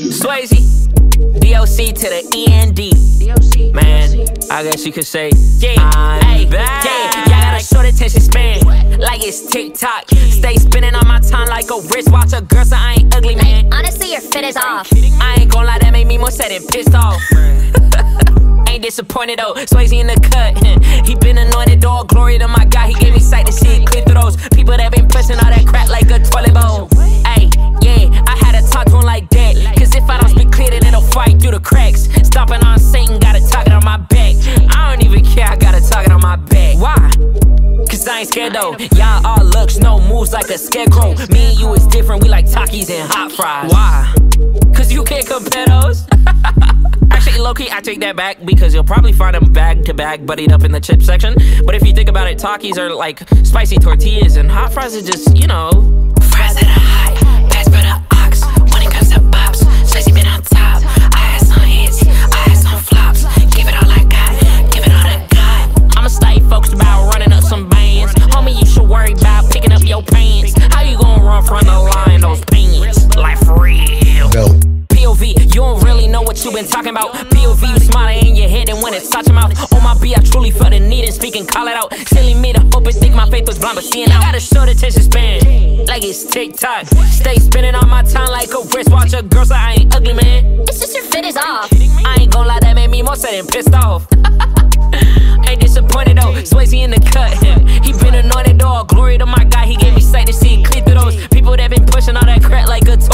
Swaizy, DOC to the END. Man, I guess you could say, yeah, I'm back. Yeah, y'all got a short attention span, like it's TikTok. Stay spinning on my time like a wristwatch. A girl, so I ain't ugly, man. Like, honestly, your fit is off. I ain't gon' lie, that made me more sad and pissed off. Ain't disappointed though, Swaizy in the cut. He been anointed, dog, glory to my God. He gave me sight to see it clear through those people that been pushing all that crap like a toilet bowl. Ay, yeah, I had to talk to him like that, cause if I don't speak clear, then it'll fight through the cracks. Stomping on Satan, got a target on my back. I don't even care, I got a target on my back. Why? Cause I ain't scared though. Y'all all looks, no moves like a scarecrow. Me and you is different, we like Takis and hot fries. Why? Cause you can't compare those. Actually, low-key, I take that back, because you'll probably find them bag to bag, buddied up in the chip section. But if you think about it, Takis are like spicy tortillas, and hot fries are just, you know, fries that are hot, best for the ox. When it comes to pops, Swaizy been on top. I had some hits, I had some flops. Give it all I got, give it all I got. I'ma stay focused about running up some bands. Homie, you should worry about picking up your pants. How you gonna run from the line, those pants? Like for real. No. POV, you don't really know what you been talking about. POV, you smiling in your head, and when it's touching mouth. On my B, I truly felt the need and speak and call it out. Silly me to hope and think my faith was blind, but seeing out. Got a short attention span, like it's TikTok. Stay spinning on my time like a wristwatch. A girl, so I ain't ugly, man. It's just your fit is off. I ain't gon' lie, that made me more sad and pissed off. Ain't disappointed though, Swaizy in the cut. He been anointed, dog, glory to my God. He gave me sight to see it clear through those people that been pushing all that crap like a